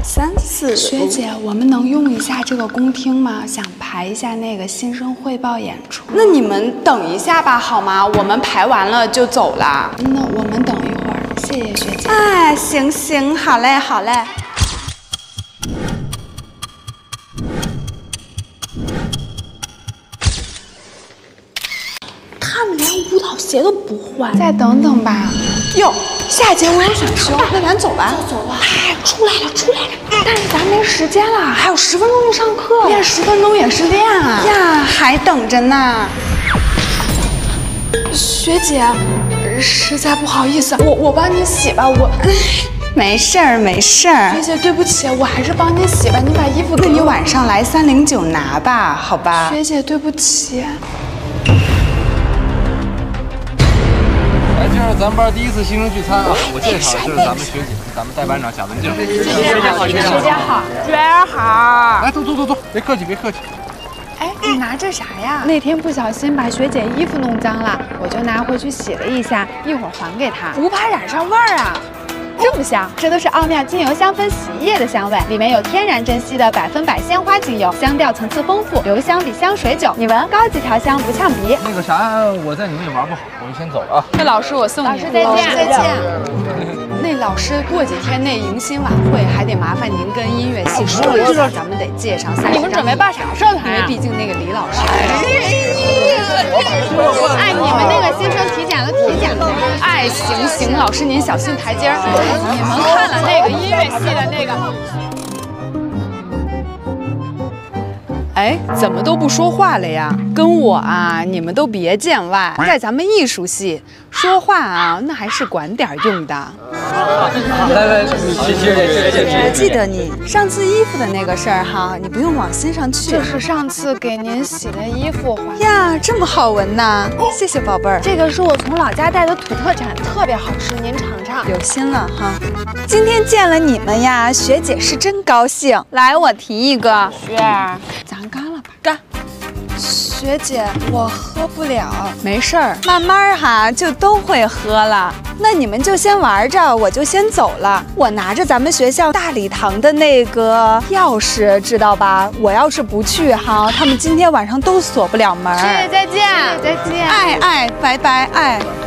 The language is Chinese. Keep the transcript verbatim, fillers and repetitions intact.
三四。学姐，我们能用一下这个公厅吗？想排一下那个新生汇报演出。那你们等一下吧，好吗？我们排完了就走了。那我们等一会儿，谢谢学姐。哎，行行，好嘞，好嘞。 他们连舞蹈鞋都不换，再等等吧。哟，下节我有选修，那咱走吧。走走吧。哎，出来了，出来了。但是咱没时间了，还有十分钟就上课。练十分钟也是练啊。呀，还等着呢。学姐，实在不好意思，我我帮你洗吧，我。没事儿，没事儿。学姐，对不起，我还是帮你洗吧。你把衣服给我。那你晚上来三零九拿吧，好吧？学姐，对不起。 这是咱们班第一次新生聚餐啊！我介绍，这是咱们学姐，是咱们代班长贾文静。学姐好，学姐好， 学儿好。 来，坐坐坐坐，别客气，别客气。 哎，你拿这啥呀？ 那天不小心把学姐衣服弄脏了，我就拿回去洗了一下，一会儿还给她。 不怕染上味儿啊？ 这么香，这都是奥妙精油香氛洗衣液的香味，里面有天然珍稀的百分百鲜花精油，香调层次丰富，留香比香水久。你闻，高级调香不呛鼻。 那个啥，我在你们也玩不好，我就先走了啊。 那老师，我送你。 老师再见， 再见。那老师，过几天那迎新晚会还得麻烦您跟音乐系说一下，咱们得借上三十张。 你们准备办啥社团呀？因为毕竟那个李老师。 哎，你们那个新生体检了，体检了。 哎，行行，老师您小心台阶儿。你们看了那个音乐系的那个。哎，怎么都不说话了呀？跟我啊，你们都别见外，在咱们艺术系说话啊，那还是管点用的。 来来，谢谢谢谢谢。 记得你上次衣服的那个事儿哈，你不用往心上去。 就是上次给您洗的衣服呀，这么好闻呐！谢谢宝贝儿， 这个是我从老家带的土特产，特别好吃，您尝尝。 有心了哈。今天见了你们呀，学姐是真高兴。来，我提一个。 雪儿， 咱干了吧，干。学姐，我喝不了，没事儿，慢慢哈就都会喝了。那你们就先玩着，我就先走了。我拿着咱们学校大礼堂的那个钥匙，知道吧？我要是不去哈，他们今天晚上都锁不了门。 学姐再见，再见。 哎哎，拜拜，哎。